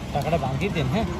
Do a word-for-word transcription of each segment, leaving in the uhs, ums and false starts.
টাকাটা ভাঙিয়ে দেন। হ্যাঁ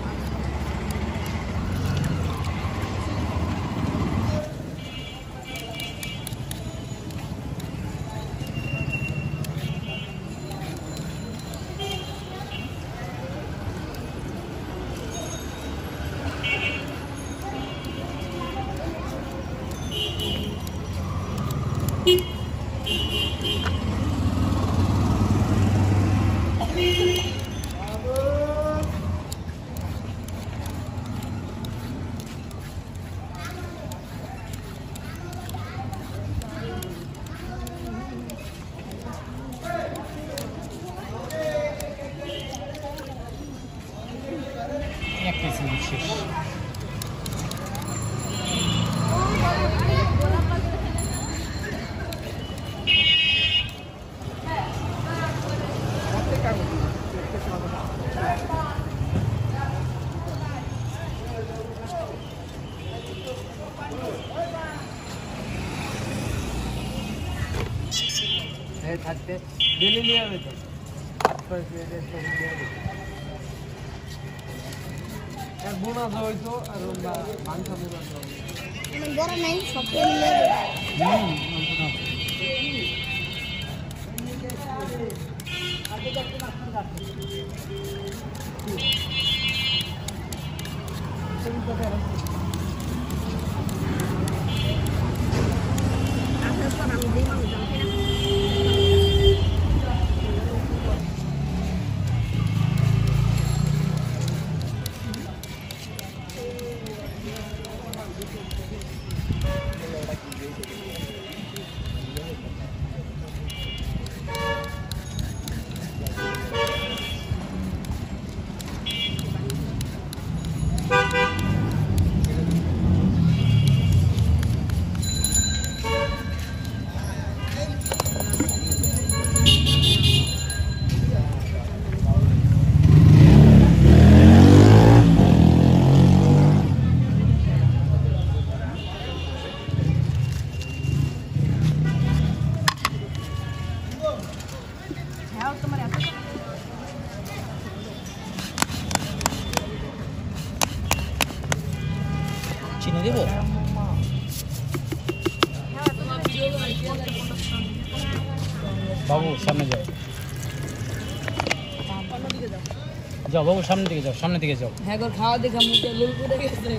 এক পিস শেষ। থাকতে ডেলি নিয়ে যাবে তো এক বোনাস হইতো আর মাংস বোনাস বড় নাই সব মিলে হুম চিনি দেবো। বাবু সামনে যাও, যাও বাবু সামনের দিকে যাও, সামনের দিকে যাও। হ্যাঁ গো খাওয়া দেখা মুখে লুল করে গেছে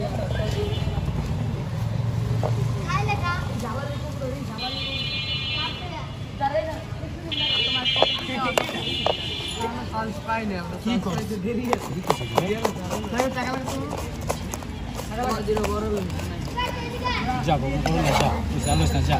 যা বাবু বলো না, যা তুই জানিস না, যা।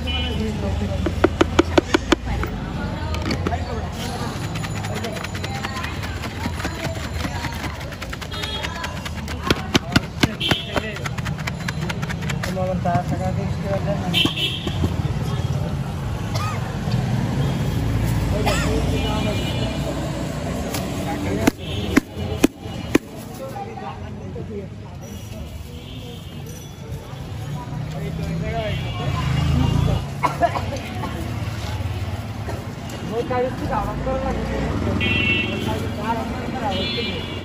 ওই কাজ থেকে আরাম করা লাগে।